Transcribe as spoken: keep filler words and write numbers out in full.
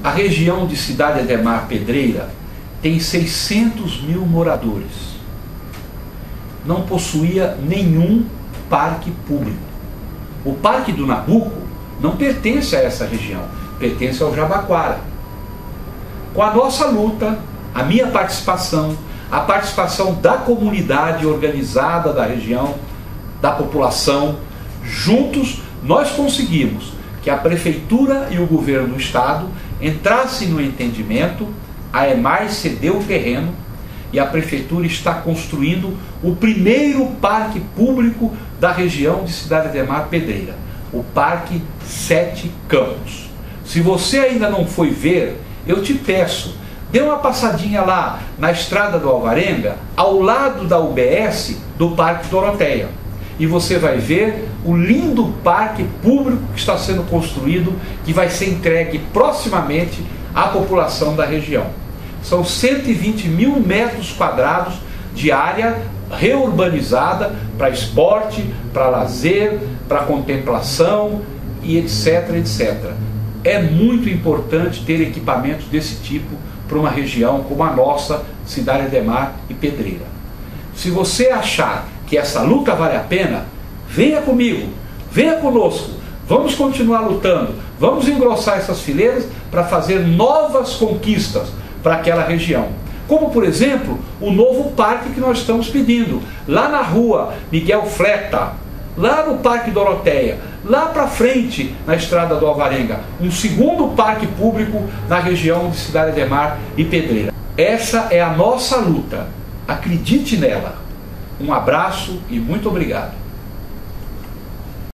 A região de Cidade Ademar Pedreira tem seiscentos mil moradores. Não possuía nenhum parque público. O Parque do Nabuco não pertence a essa região, pertence ao Jabaquara. Com a nossa luta, a minha participação, a participação da comunidade organizada da região, da população, juntos nós conseguimos que a Prefeitura e o Governo do Estado entrassem no entendimento. A EMAI cedeu o terreno e a Prefeitura está construindo o primeiro parque público da região de Cidade Ademar Pedreira, o Parque Sete Campos. Se você ainda não foi ver, eu te peço, dê uma passadinha lá na Estrada do Alvarenga, ao lado da U B S do Parque Doroteia. E você vai ver o lindo parque público que está sendo construído, que vai ser entregue proximamente à população da região. São cento e vinte mil metros quadrados de área reurbanizada para esporte, para lazer, para contemplação e etc, etcétera. É muito importante ter equipamentos desse tipo para uma região como a nossa, Cidade Ademar e Pedreira. Se você achar que essa luta vale a pena, venha comigo, venha conosco, vamos continuar lutando, vamos engrossar essas fileiras para fazer novas conquistas para aquela região. Como, por exemplo, o novo parque que nós estamos pedindo, lá na rua Miguel Fleta, lá no Parque Doroteia, lá para frente na Estrada do Alvarenga, um segundo parque público na região de Cidade Ademar e Pedreira. Essa é a nossa luta, acredite nela. Um abraço e muito obrigado.